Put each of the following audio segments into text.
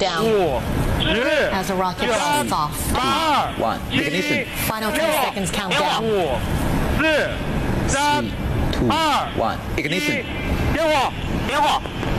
countdown 5、4、 as a rocket blasts off. 1. Ignition. Final 10 seconds countdown. 5、4、3、 2, 2、 1. Ignition. 点火。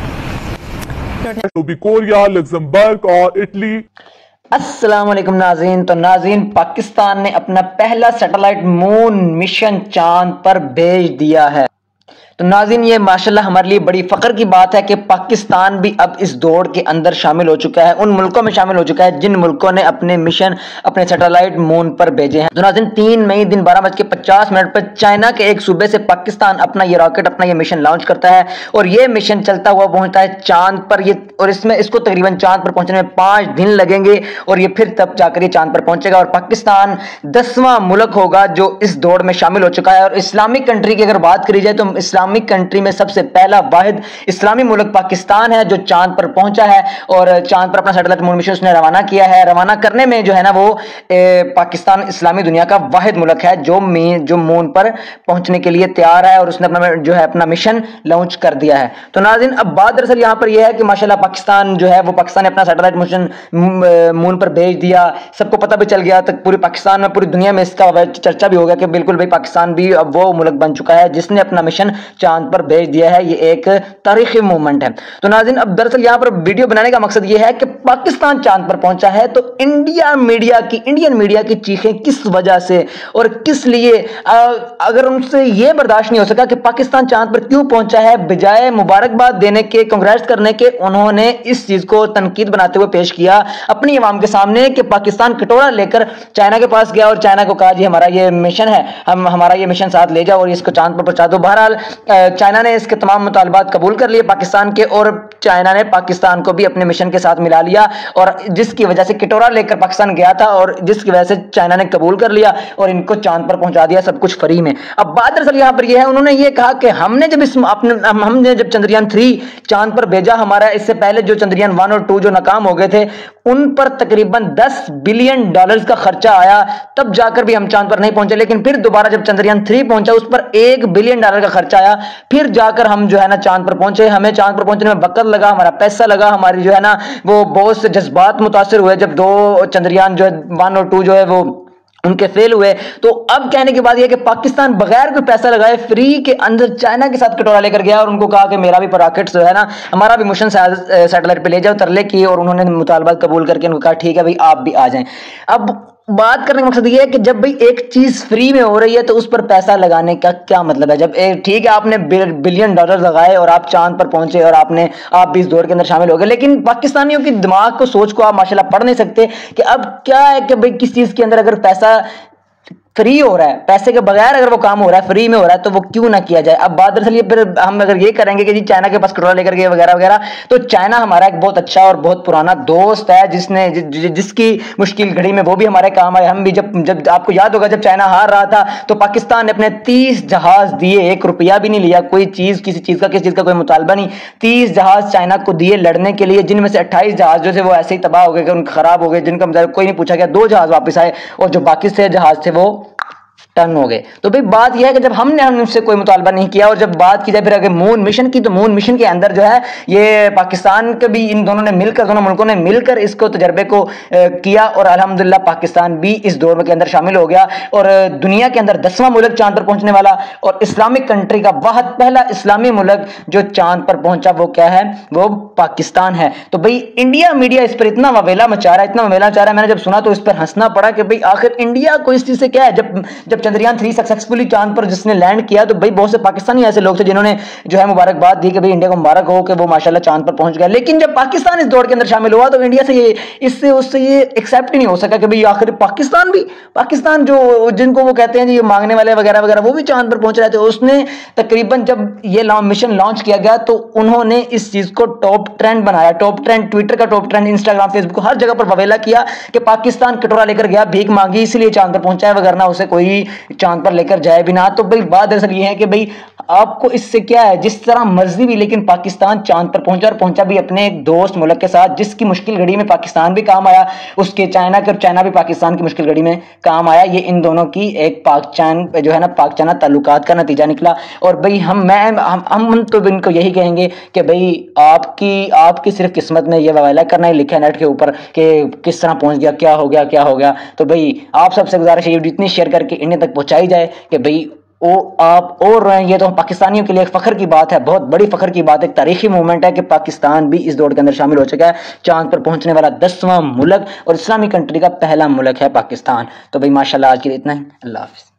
to be Korea, Luxembourg और Italy. अस्सलाम वालेकुम नाज़रीन। तो नाज़रीन, पाकिस्तान ने अपना पहला सैटेलाइट मून मिशन चांद पर भेज दिया है। तो नाज़रीन, ये माशाल्लाह हमारे लिए बड़ी फ़ख्र की बात है कि पाकिस्तान भी अब इस दौड़ के अंदर शामिल हो चुका है, उन मुल्कों में शामिल हो चुका है जिन मुल्कों ने अपने मिशन, अपने सैटेलाइट मून पर भेजे हैं। तो नाज़रीन, 3 मई दिन 12:50 पर चाइना के एक सूबे से पाकिस्तान अपना ये रॉकेट, अपना ये मिशन लॉन्च करता है और ये मिशन चलता हुआ पहुंचता है चांद पर। और इसको तकरीबन चांद पर पहुंचने में 5 दिन लगेंगे और ये फिर तब जाकर ये चांद पर पहुंचेगा। और पाकिस्तान 10वां मुल्क होगा जो इस दौड़ में शामिल हो चुका है। और इस्लामिक कंट्री की अगर बात करी जाए तो इस्लामिक कंट्री में सबसे पहला वाहिद इस्लामी मुल्क पाकिस्तान है जो चांद पर पहुंचा है और चांद पर अपना सैटेलाइट मून मिशन उसने रवाना किया है। रवाना करने में जो है ना वो पाकिस्तान इस्लामी दुनिया का वाहिद मुल्क है जो मून पर पहुंचने के लिए तैयार है और उसने अपना मिशन लॉन्च कर दिया है। तो नाज़रीन, अब बात दरअसल यहां पर यह है कि माशाल्लाह पाकिस्तान ने अपना सैटेलाइट मिशन मून पर भेज दिया। सबको पता भी चल गया, तक पूरे पाकिस्तान में, पूरी दुनिया में इसका चर्चा भी हो गया कि बिल्कुल भाई पाकिस्तान भी अब वो मुल्क बन चुका है जिसने अपना मिशन चांद पर भेज दिया है। ये एक तारीखी मूवमेंट है। तो नाज़रीन, अब दरअसल यहां पर वीडियो बनाने का मकसद ये है कि पाकिस्तान चांद पर पहुंचा है तो इंडियन मीडिया की चीखें किस वजह से और किस लिए, अगर उनसे यह बर्दाश्त नहीं हो सका कि पाकिस्तान चांद पर क्यों पहुंचा है, बजाय मुबारकबाद देने के, कांग्रेस करने के, उन्होंने इस चीज को तनकीद बनाते हुए पेश किया अपनी आवाम के सामने कि पाकिस्तान कटोरा लेकर चाइना के पास गया और चाइना को कहा जी हमारा ये मिशन है, हमारा ये मिशन साथ ले जाओ और इसको चांद पर पहुंचा दो। बहरहाल चाइना ने इसके तमाम मुतालबात कबूल कर लिए पाकिस्तान के और चाइना ने पाकिस्तान को भी अपने मिशन के साथ मिला लिया और जिसकी वजह से कटोरा लेकर पाकिस्तान गया था और जिसकी वजह से चाइना ने कबूल कर लिया और इनको चांद पर पहुंचा दिया, सब कुछ फ्री में। अब बात दरअसल यहां पर यह है, उन्होंने ये कहा कि हमने जब चंद्रयान 3 चांद पर भेजा, हमारा इससे पहले जो चंद्रयान 1 और 2 जो नाकाम हो गए थे उन पर तकरीबन $10 बिलियन का खर्चा आया, तब जाकर भी हम चांद पर नहीं पहुंचे। लेकिन फिर दोबारा जब चंद्रयान 3 पहुंचा उस पर $1 बिलियन का खर्चा आया, फिर जाकर हम जो है ना चांद पर पहुंचे। हमें चांद पर पहुंचने में वक्त लगा, हमारा पैसा लगा, हमारी जो है ना वो बहुत से जज्बात मुतासिर हुए जब 2 चंद्रयान जो है 1 और 2 जो है वो उनके फेल हुए। तो अब कहने की बात यह कि पाकिस्तान बगैर कोई पैसा लगाए फ्री के अंदर चाइना के साथ कटोरा लेकर गया और उनको कहा कि मेरा भी रॉकेट जो है ना, हमारा भी मिशन सैटेलाइट पे ले जाओ, तरले किए और उन्होंने मुतालबात कबूल करके उनको कहा ठीक है भाई आप भी आ जाएं। अब बात करने का मकसद ये है कि जब भाई एक चीज फ्री में हो रही है तो उस पर पैसा लगाने का क्या मतलब है। जब ठीक है आपने $1 बिलियन लगाए और आप चांद पर पहुंचे और आप भी इस दौड़ के अंदर शामिल हो गए, लेकिन पाकिस्तानियों की दिमाग को, सोच को आप माशाल्लाह पढ़ नहीं सकते कि अब क्या है कि भाई किस चीज के अंदर अगर पैसा फ्री हो रहा है, पैसे के बगैर अगर वो काम हो रहा है, फ्री में हो रहा है, तो वो क्यों ना किया जाए। अब बात दरअसल फिर हम अगर ये करेंगे कि जी चाइना के पास कटोरा लेकर गए वगैरह वगैरह, तो चाइना हमारा एक बहुत अच्छा और बहुत पुराना दोस्त है जिसकी मुश्किल घड़ी में वो भी हमारे काम आए। हम भी जब आपको याद होगा जब चाइना हार रहा था तो पाकिस्तान ने अपने 30 जहाज दिए, ₹1 भी नहीं लिया, कोई चीज किसी चीज का कोई मुतालबा नहीं, 30 जहाज चाइना को दिए लड़ने के लिए, जिनमें से 28 जहाज जो थे वो ऐसे ही तबाह हो गए, उनके खराब हो गए, जिनका मतलब कोई नहीं पूछा गया, 2 जहाज वापस आए और जो बाकी से जहाज थे वो टर्न हो गए। तो भाई बात यह है कि जब हमने उनसे कोई मुतालबा नहीं किया और जब बात की जाए फिर अगर मून मिशन की, तो मून मिशन के अंदर जो है ये पाकिस्तान के भी, इन दोनों मुल्कों ने मिलकर इसको तजर्बे को किया और अल्हम्दुलिल्लाह पाकिस्तान भी इस दौड़ के अंदर शामिल हो गया और दुनिया के अंदर 10वां मुल्क चांद पर पहुंचने वाला और इस्लामिक कंट्री का पहला इस्लामी मुल्क जो चांद पर पहुंचा वो क्या है, वो पाकिस्तान है। तो भाई इंडिया मीडिया इस पर इतना ववेला मचा रहा है, मैंने जब सुना तो इस पर हंसना पड़ा कि भाई आखिर इंडिया को इस चीज से क्या है। जब चंद्रयान 3 सक्सेसफुली चांद पर जिसने लैंड किया तो भाई बहुत से पाकिस्तानी ऐसे लोग थे जिन्होंने जो है मुबारकबाद दी कि भाई इंडिया को मुबारक हो कि वो माशाल्लाह चांद पर पहुंच गया। लेकिन जब पाकिस्तान इस दौड़ के अंदर शामिल हुआ तो इंडिया से उससे ये एक्सेप्ट ही नहीं हो सका कि भाई आखिर पाकिस्तान जो जिनको वो कहते हैं ये मांगने वाले वगैरह वगैरह वो भी चांद पर पहुंच रहे थे। उसने तकरीबन जब ये मिशन लॉन्च किया गया तो उन्होंने इस चीज को टॉप ट्रेंड बनाया, टॉप ट्रेंड, ट्विटर का टॉप ट्रेंड, इंस्टाग्राम, फेसबुक, हर जगह पर ववेला किया कि पाकिस्तान कटोरा लेकर गया, भीख मांगी इसलिए चांद पर पहुंचा है, वगैरह उसे कोई चांद पर लेकर जाए भी ना। तो भाई बात असल ये है कि भाई आपको इससे क्या है, जिस तरह मर्जी भी, लेकिन पाकिस्तान चांद पर पहुंचा, और पहुंचा भी अपने एक दोस्त मुल्क के साथ, जिसकी मुश्किल घड़ी में पाकिस्तान भी काम आया, उसके चाइना के, और चाइना भी पाकिस्तान की मुश्किल घड़ी में काम आया। ये इन दोनों की एक पाक चाइन जो है ना, पाक चाइना ताल्लुकात का नतीजा निकला। और भाई हम तो इनको यही कहेंगे कि भाई आपकी सिर्फ किस्मत में ये वाला करना ही लिखा है नेट के ऊपर कि किस तरह पहुंच गया, क्या हो गया। तो भाई आप सबसे गुजारिश है ये जितनी शेयर करके इंडिया तक पहुंचाई जाए कि भाई आप और ये तो पाकिस्तानियों के लिए एक फख्र की बात है, बहुत बड़ी फख्र की बात है, एक तारीखी मूवमेंट है कि पाकिस्तान भी इस दौड़ के अंदर शामिल हो चुका है। चांद पर पहुंचने वाला 10वां मुल्क और इस्लामी कंट्री का पहला मुल्क है पाकिस्तान। तो भाई माशाल्लाह आज के लिए इतना ही। अल्लाह हाफिज़।